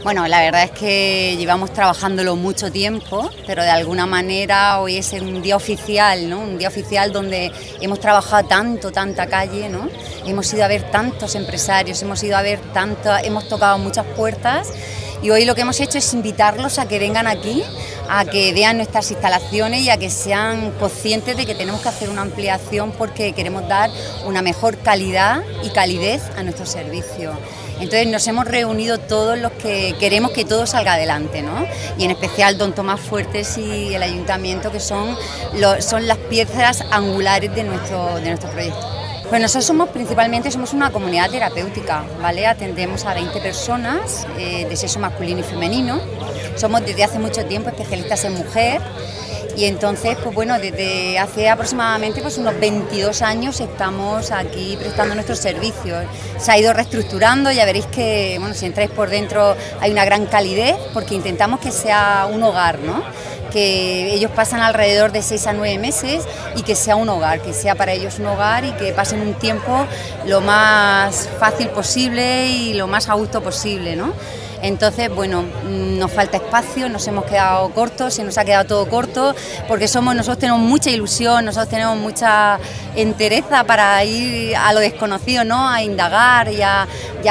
Bueno, la verdad es que llevamos trabajándolo mucho tiempo, pero de alguna manera hoy es un día oficial, ¿no? Un día oficial donde hemos trabajado tanta calle, ¿no? Hemos ido a ver tantos empresarios, hemos tocado muchas puertas y hoy lo que hemos hecho es invitarlos a que vengan aquí, a que vean nuestras instalaciones y a que sean conscientes de que tenemos que hacer una ampliación porque queremos dar una mejor calidad y calidez a nuestro servicio. Entonces nos hemos reunido todos los que queremos que todo salga adelante, ¿no? Y en especial don Tomás Fuertes y el Ayuntamiento, que son las piezas angulares de nuestro proyecto. Pues nosotros somos una comunidad terapéutica, ¿vale? Atendemos a 20 personas de sexo masculino y femenino. Somos desde hace mucho tiempo especialistas en mujer. Y entonces, pues bueno, desde hace aproximadamente unos 22 años estamos aquí prestando nuestros servicios. Se ha ido reestructurando, ya veréis que, bueno, si entráis por dentro hay una gran calidez, porque intentamos que sea un hogar, ¿no? Que ellos pasan alrededor de 6 a 9 meses y que sea un hogar, que sea para ellos un hogar y que pasen un tiempo lo más fácil posible y lo más a gusto posible, ¿no? Entonces, bueno, nos falta espacio, nos hemos quedado cortos, se nos ha quedado todo corto, porque nosotros tenemos mucha ilusión, nosotros tenemos mucha entereza para ir a lo desconocido, ¿no? A indagar y a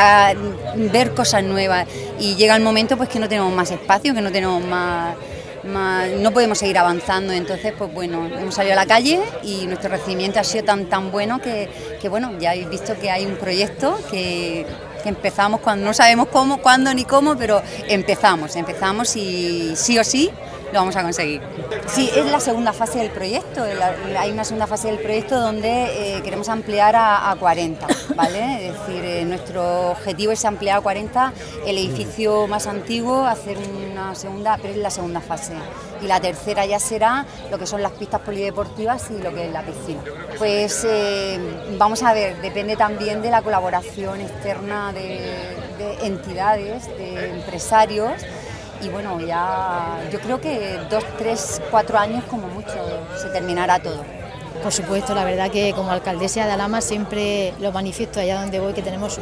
ver cosas nuevas. Y llega el momento pues que no tenemos más espacio, que no tenemos no podemos seguir avanzando. Entonces, pues bueno, hemos salido a la calle y nuestro recibimiento ha sido tan bueno que bueno, ya habéis visto que hay un proyecto que empezamos cuando no sabemos cómo, cuándo ni cómo, pero empezamos y sí o sí lo vamos a conseguir. Sí, es la segunda fase del proyecto, hay una segunda fase del proyecto donde queremos ampliar a 40, ¿vale? Es decir, nuestro objetivo es ampliar a 40 el edificio más antiguo, hacer una segunda, pero es la segunda fase. Y la tercera ya será lo que son las pistas polideportivas y lo que es la piscina. Pues vamos a ver, depende también de la colaboración externa de entidades, de empresarios. Y bueno, ya yo creo que 2, 3, 4 años como mucho se terminará todo. Por supuesto, la verdad que como alcaldesa de Alhama siempre lo manifiesto allá donde voy, que tenemos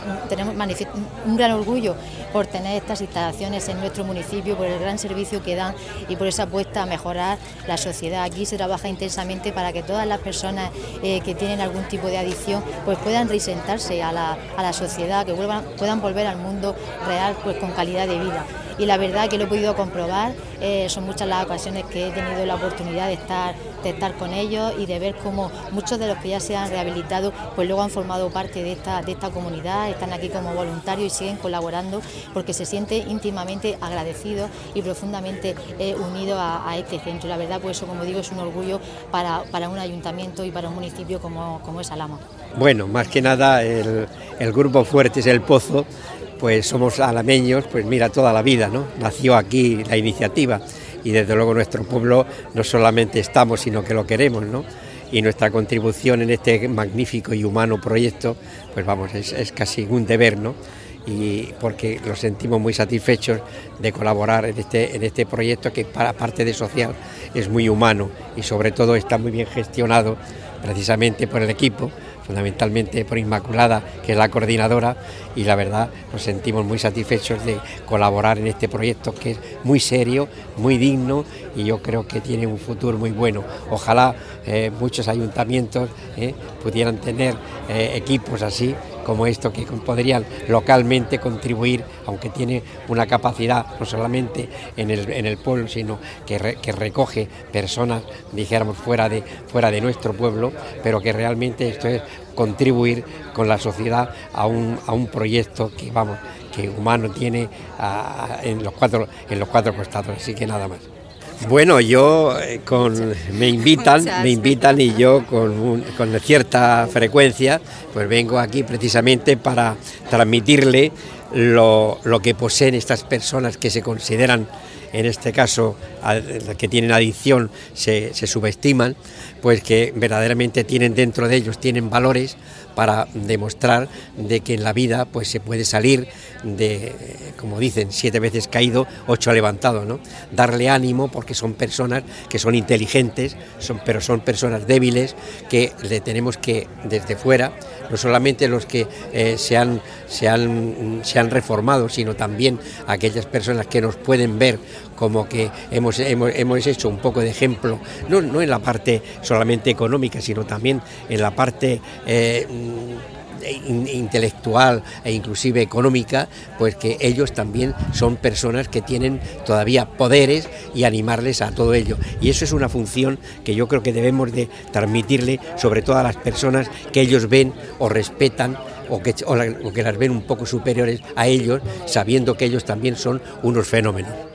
un gran orgullo por tener estas instalaciones en nuestro municipio, por el gran servicio que dan y por esa apuesta a mejorar la sociedad. Aquí se trabaja intensamente para que todas las personas que tienen algún tipo de adicción pues puedan reinsertarse a la sociedad, que puedan volver al mundo real pues con calidad de vida. Y la verdad que lo he podido comprobar, son muchas las ocasiones que he tenido la oportunidad de estar con ellos y de ver cómo muchos de los que ya se han rehabilitado pues luego han formado parte de esta comunidad, están aquí como voluntarios y siguen colaborando porque se sienten íntimamente agradecidos y profundamente unidos a este centro. La verdad, pues eso, como digo, es un orgullo para un ayuntamiento y para un municipio como es Alhama. Bueno, más que nada el Grupo Fuertes El Pozo, pues somos alameños, pues mira, toda la vida, ¿no? Nació aquí la iniciativa y desde luego nuestro pueblo no solamente estamos, sino que lo queremos, ¿no? Y nuestra contribución en este magnífico y humano proyecto, pues vamos, es casi un deber, ¿no? Y porque los sentimos muy satisfechos de colaborar en este proyecto que, aparte de social, es muy humano y sobre todo está muy bien gestionado precisamente por el equipo, fundamentalmente por Inmaculada, que es la coordinadora, y la verdad nos sentimos muy satisfechos de colaborar en este proyecto que es muy serio, muy digno y yo creo que tiene un futuro muy bueno. Ojalá muchos ayuntamientos pudieran tener equipos así como esto, que podrían localmente contribuir, aunque tiene una capacidad no solamente en el pueblo, sino que recoge personas, dijéramos, fuera de nuestro pueblo, pero que realmente esto es contribuir con la sociedad a un proyecto que, vamos, que humano tiene en los cuatro costados, así que nada más. Bueno, yo me invitan y yo con cierta frecuencia pues vengo aquí precisamente para transmitirle lo que poseen estas personas que se consideran, en este caso, que tienen adicción, se subestiman, pues que verdaderamente tienen dentro de ellos, tienen valores para demostrar de que en la vida pues se puede salir de, como dicen, 7 veces caído, 8 levantado, ¿no? Darle ánimo porque son personas que son inteligentes, pero son personas débiles que le tenemos que desde fuera no solamente los que se han reformado, sino también aquellas personas que nos pueden ver como que hemos hecho un poco de ejemplo, no en la parte solamente económica, sino también en la parte intelectual e inclusive económica, pues que ellos también son personas que tienen todavía poderes y animarles a todo ello. Y eso es una función que yo creo que debemos de transmitirle sobre todo a las personas que ellos ven o respetan o que las ven un poco superiores a ellos, sabiendo que ellos también son unos fenómenos.